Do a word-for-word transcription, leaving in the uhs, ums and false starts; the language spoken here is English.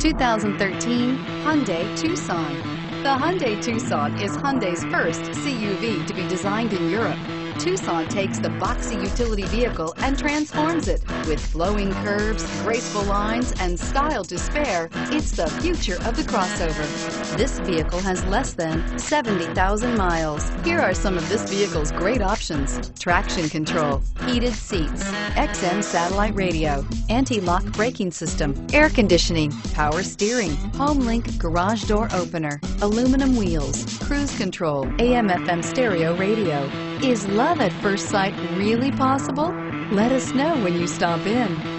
two thousand thirteen Hyundai Tucson. The Hyundai Tucson is Hyundai's first C U V to be designed in Europe. Tucson takes the boxy utility vehicle and transforms it. With flowing curves, graceful lines, and style to spare, it's the future of the crossover. This vehicle has less than seventy thousand miles. Here are some of this vehicle's great options: traction control, heated seats, X M satellite radio, anti-lock braking system, air conditioning, power steering, HomeLink garage door opener, aluminum wheels, cruise control, A M F M stereo radio. Is love at first sight really possible? Let us know when you stop in.